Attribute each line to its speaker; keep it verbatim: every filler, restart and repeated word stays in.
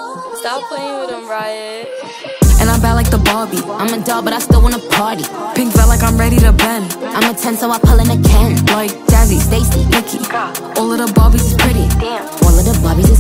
Speaker 1: Stop playing with him, Riot.
Speaker 2: And I'm bad like the Barbie. I'm a doll, but I still wanna party. Pink felt like I'm ready to bend. I'm a ten, so I pull in a Ken. Like Jazzy, Stacy, Nikki. All of the Barbies is pretty.
Speaker 1: Damn.
Speaker 2: All of the Barbies is